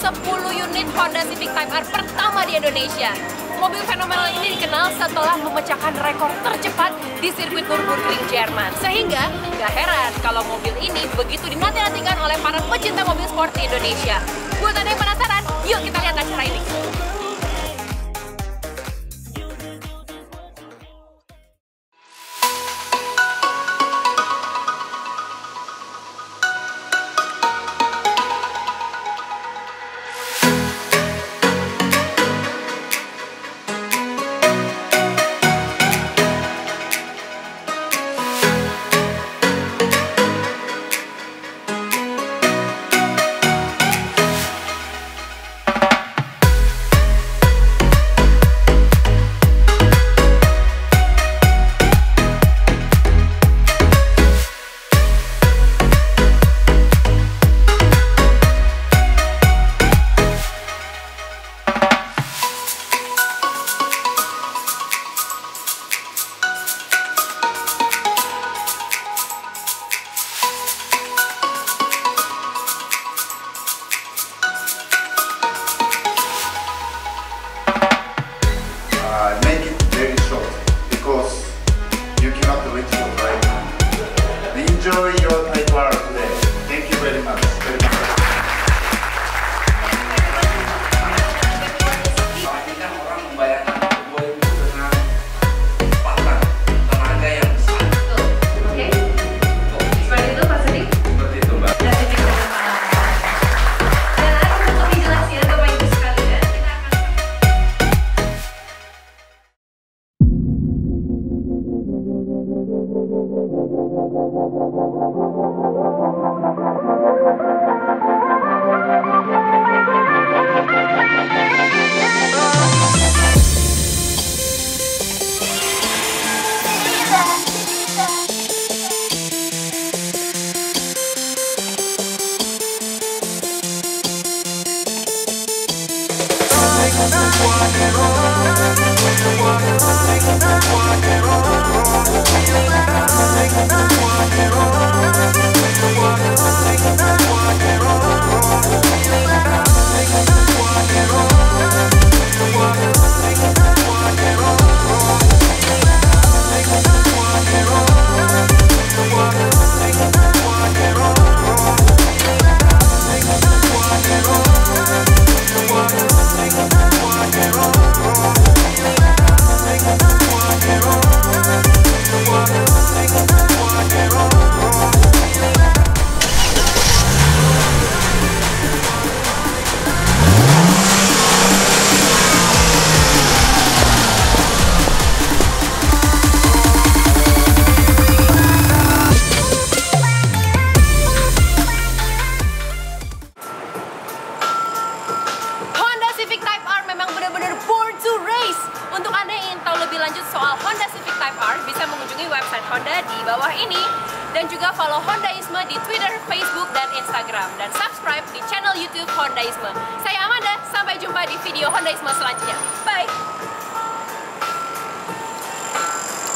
10 unit Honda Civic Type R pertama di Indonesia. Mobil fenomenal ini dikenal setelah memecahkan rekor tercepat di sirkuit Nürburgring, Jerman. Sehingga gak heran kalau mobil ini begitu dinanti-nantikan oleh para pecinta mobil sport di Indonesia. Buat Anda yang penasaran, yuk kita lihat acara ini. Make it very short because you cannot wait for right now. Enjoy your Type R today. Thank you very much. Soalnya kan orang membayangkan turbo itu dengan kecepatan, tenaga yang besar. Oke. Seperti itu Pak Sudi? Seperti itu, Mbak. Dan ini dan untuk lebih jelasnya Bapak Ibu sekalian, kita akan Honda Civic Type R bisa mengunjungi website Honda di bawah ini dan juga follow Hondaisme di Twitter, Facebook, dan Instagram dan subscribe di channel YouTube Hondaisme. Saya Amanda, sampai jumpa di video Hondaisme selanjutnya.